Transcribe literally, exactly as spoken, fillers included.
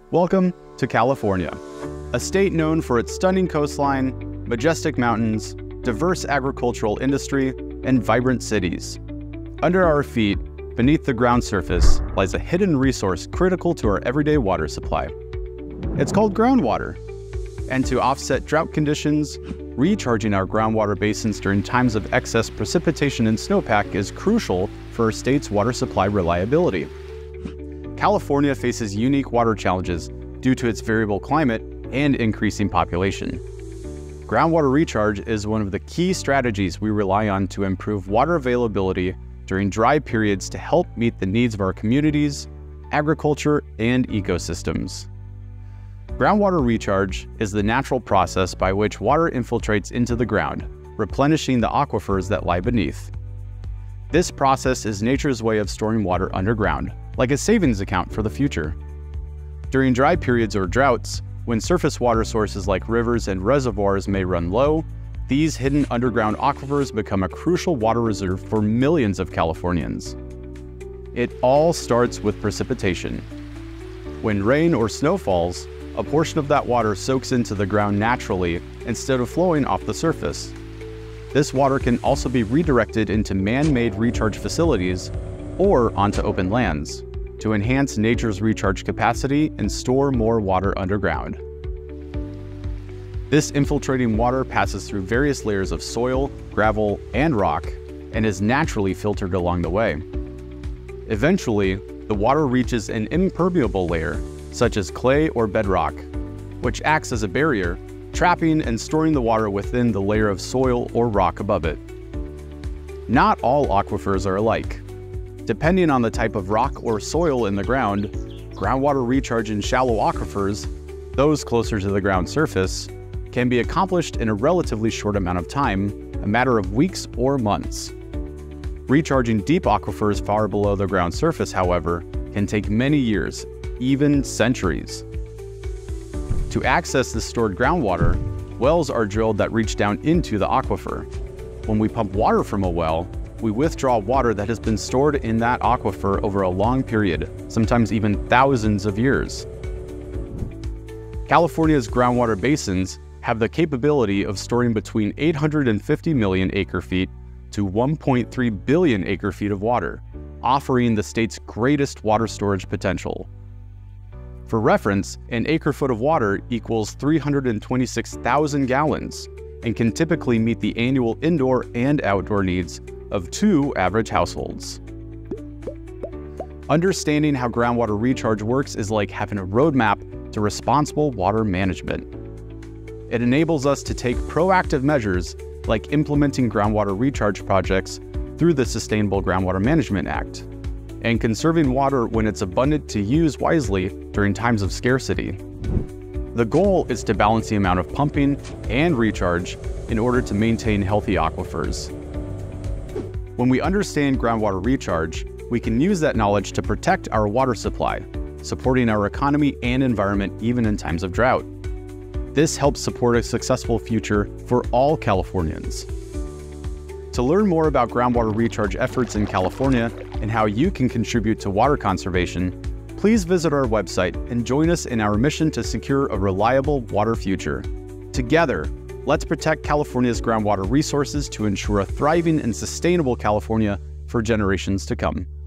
Welcome to California, a state known for its stunning coastline, majestic mountains, diverse agricultural industry, and vibrant cities. Under our feet, beneath the ground surface, lies a hidden resource critical to our everyday water supply. It's called groundwater. And to offset drought conditions, recharging our groundwater basins during times of excess precipitation and snowpack is crucial for our state's water supply reliability. California faces unique water challenges due to its variable climate and increasing population. Groundwater recharge is one of the key strategies we rely on to improve water availability during dry periods to help meet the needs of our communities, agriculture, and ecosystems. Groundwater recharge is the natural process by which water infiltrates into the ground, replenishing the aquifers that lie beneath. This process is nature's way of storing water underground, like a savings account for the future. During dry periods or droughts, when surface water sources like rivers and reservoirs may run low, these hidden underground aquifers become a crucial water reserve for millions of Californians. It all starts with precipitation. When rain or snow falls, a portion of that water soaks into the ground naturally instead of flowing off the surface. This water can also be redirected into man-made recharge facilities or onto open lands to enhance nature's recharge capacity and store more water underground. This infiltrating water passes through various layers of soil, gravel, and rock and is naturally filtered along the way. Eventually, the water reaches an impermeable layer, such as clay or bedrock, which acts as a barrier, trapping and storing the water within the layer of soil or rock above it. Not all aquifers are alike. Depending on the type of rock or soil in the ground, groundwater recharge in shallow aquifers, those closer to the ground surface, can be accomplished in a relatively short amount of time, a matter of weeks or months. Recharging deep aquifers far below the ground surface, however, can take many years, even centuries. To access the stored groundwater, wells are drilled that reach down into the aquifer. When we pump water from a well, we withdraw water that has been stored in that aquifer over a long period, sometimes even thousands of years. California's groundwater basins have the capability of storing between eight hundred fifty million acre-feet to one point three billion acre-feet of water, offering the state's greatest water storage potential. For reference, an acre-foot of water equals three hundred twenty-six thousand gallons and can typically meet the annual indoor and outdoor needs of two average households. Understanding how groundwater recharge works is like having a roadmap to responsible water management. It enables us to take proactive measures like implementing groundwater recharge projects through the Sustainable Groundwater Management Act, and conserving water when it's abundant to use wisely during times of scarcity. The goal is to balance the amount of pumping and recharge in order to maintain healthy aquifers. When we understand groundwater recharge, we can use that knowledge to protect our water supply, supporting our economy and environment even in times of drought. This helps support a successful future for all Californians. To learn more about groundwater recharge efforts in California and how you can contribute to water conservation, please visit our website and join us in our mission to secure a reliable water future. Together, let's protect California's groundwater resources to ensure a thriving and sustainable California for generations to come.